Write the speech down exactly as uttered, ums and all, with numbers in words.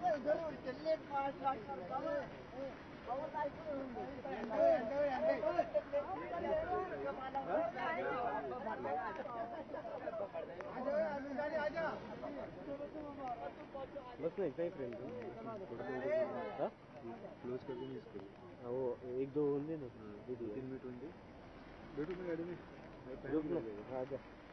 जरूर चलने पाँच लाख बस नहीं सही फ्रेंड क्लोज कर देंगे इसको। वो एक दो होंगे ना तीन मिनट होंगे बैठो मैं गाड़ी में रुक ना आजा